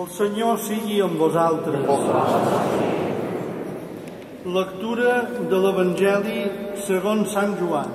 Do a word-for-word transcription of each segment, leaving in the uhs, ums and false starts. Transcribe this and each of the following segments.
El Senyor sigui amb vosaltres. Lectura de l'Evangeli segons Sant Joan.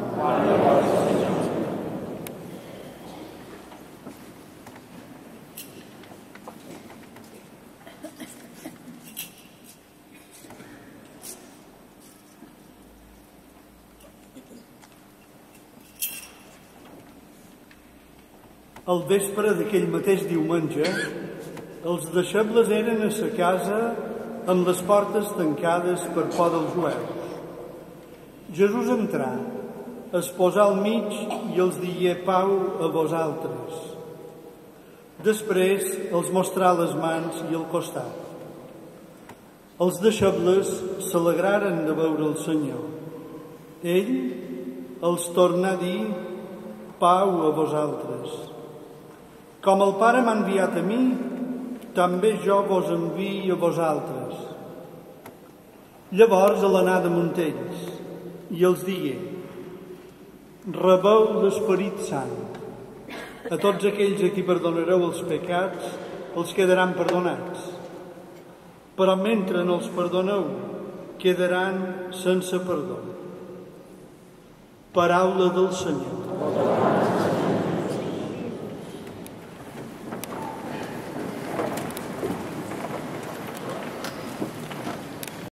Al vespre d'aquell mateix diumenge, els deixebles eren a sa casa amb les portes tancades per por dels jueus. Jesús entrà, es posà al mig i els digué pau a vosaltres. Després els mostrà les mans i el costat. Els deixebles s'alegraren de veure el Senyor. Ell els tornà a dir pau a vosaltres. Com el Pare m'ha enviat a mi, també jo vos envio a vosaltres. Llavors a l'anar de Montells i els digué: rebeu l'Esperit Sant. A tots aquells a qui perdonareu els pecats, els quedaran perdonats. Però mentre no els perdoneu, quedaran sense perdó. Paraula del Senyor.